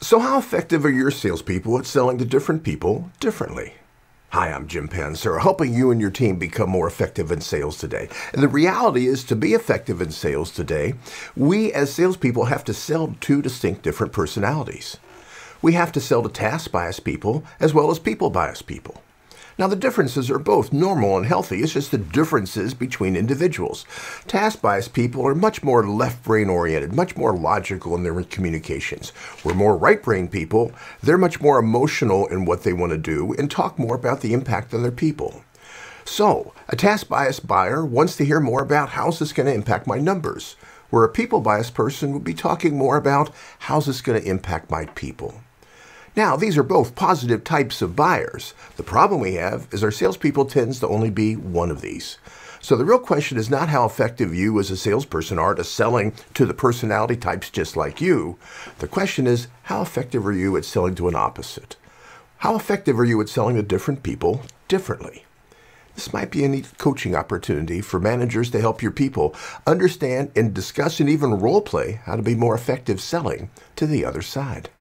So how effective are your salespeople at selling to different people differently? Hi, I'm Jim Panzer, helping you and your team become more effective in sales today. And the reality is, to be effective in sales today, we as salespeople have to sell two distinct different personalities. We have to sell to task-biased people as well as people-biased people. Now, the differences are both normal and healthy. It's just the differences between individuals. Task-biased people are much more left-brain oriented, much more logical in their communications. Where more right-brain people, they're much more emotional in what they want to do and talk more about the impact on their people. So, a task-biased buyer wants to hear more about how's this going to impact my numbers, where a people-biased person would be talking more about how's this going to impact my people. Now, these are both positive types of buyers. The problem we have is our salespeople tends to only be one of these. So the real question is not how effective you as a salesperson are to selling to the personality types just like you. The question is, how effective are you at selling to an opposite? How effective are you at selling to different people differently? This might be a neat coaching opportunity for managers to help your people understand and discuss and even role play how to be more effective selling to the other side.